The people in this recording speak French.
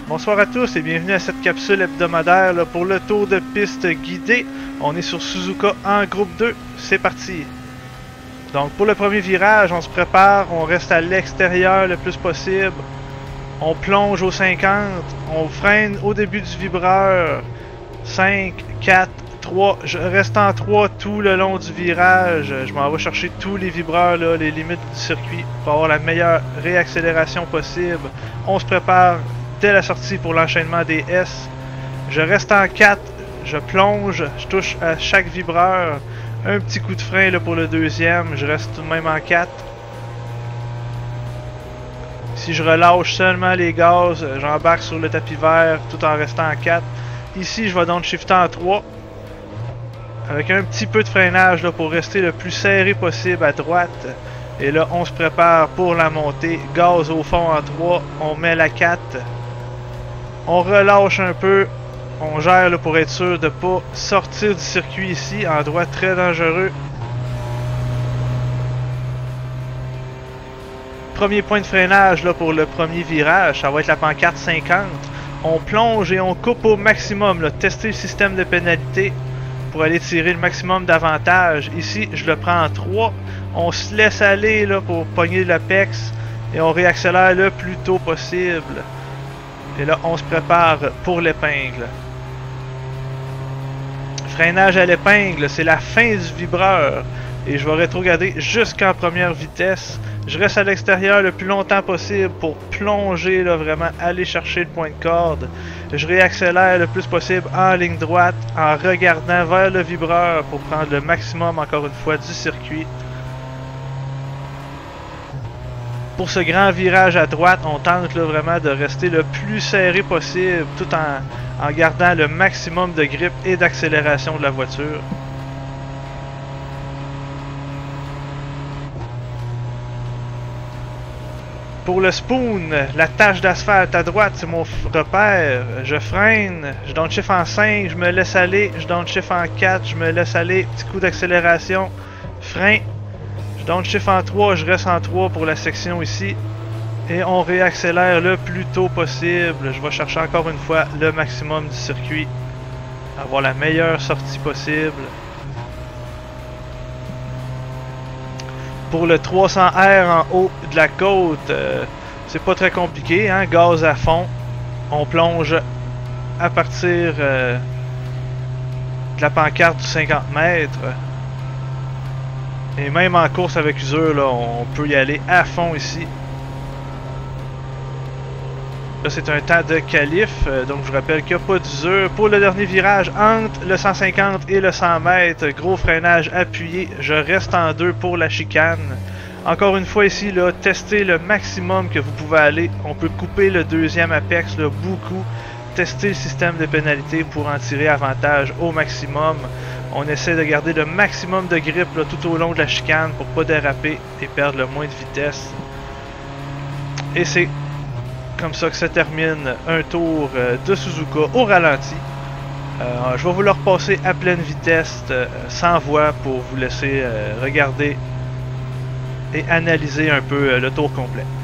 Bonsoir à tous et bienvenue à cette capsule hebdomadaire là, pour le tour de piste guidé. On est sur Suzuka en groupe 2, c'est parti. Donc pour le premier virage, on se prépare, on reste à l'extérieur le plus possible. On plonge au 50, on freine au début du vibreur. 5, 4, 3, je reste en 3 tout le long du virage. Je m'en vais chercher tous les vibreurs, là, les limites du circuit pour avoir la meilleure réaccélération possible. On se prépare dès la sortie pour l'enchaînement des S. Je reste en 4, je plonge, je touche à chaque vibreur. Un petit coup de frein là, pour le deuxième, je reste tout de même en 4. Si je relâche seulement les gaz, j'embarque sur le tapis vert tout en restant en 4. Ici, je vais donc shifter en 3. Avec un petit peu de freinage là, pour rester le plus serré possible à droite. Et là, on se prépare pour la montée. Gaz au fond en 3, on met la 4. On relâche un peu. On gère là, pour être sûr de ne pas sortir du circuit ici. En droit très dangereux. Premier point de freinage là, pour le premier virage. Ça va être la pancarte 50. On plonge et on coupe au maximum. Là, tester le système de pénalité pour aller tirer le maximum d'avantages. Ici, je le prends en 3. On se laisse aller là, pour pogner l'apex. Et on réaccélère le plus tôt possible. Et là, on se prépare pour l'épingle. Freinage à l'épingle, c'est la fin du vibreur. Et je vais rétrograder jusqu'en première vitesse. Je reste à l'extérieur le plus longtemps possible pour plonger, là, vraiment aller chercher le point de corde. Je réaccélère le plus possible en ligne droite, en regardant vers le vibreur pour prendre le maximum, encore une fois, du circuit. Pour ce grand virage à droite, on tente là, vraiment de rester le plus serré possible, tout en gardant le maximum de grip et d'accélération de la voiture. Pour le spoon, la tache d'asphalte à droite, c'est mon repère. Je freine, je downshift en 5, je me laisse aller, je downshift en 4, je me laisse aller, petit coup d'accélération, frein. Je downshift en 3, je reste en 3 pour la section ici. Et on réaccélère le plus tôt possible. Je vais chercher encore une fois le maximum du circuit. Avoir la meilleure sortie possible. Pour le 300R en haut de la côte, c'est pas très compliqué, hein? Gaz à fond. On plonge à partir de la pancarte du 50 mètres. Et même en course avec usure, là, on peut y aller à fond ici. Là, c'est un temps de qualif, donc je vous rappelle qu'il n'y a pas d'usure. Pour le dernier virage, entre le 150 et le 100 mètres, gros freinage appuyé, je reste en 2 pour la chicane. Encore une fois ici, là, testez le maximum que vous pouvez aller. On peut couper le deuxième apex là, beaucoup. Tester le système de pénalité pour en tirer avantage au maximum. On essaie de garder le maximum de grip là, tout au long de la chicane pour pas déraper et perdre le moins de vitesse. Et c'est comme ça que se termine un tour de Suzuka au ralenti. Je vais vous le repasser à pleine vitesse, sans voix, pour vous laisser regarder et analyser un peu le tour complet.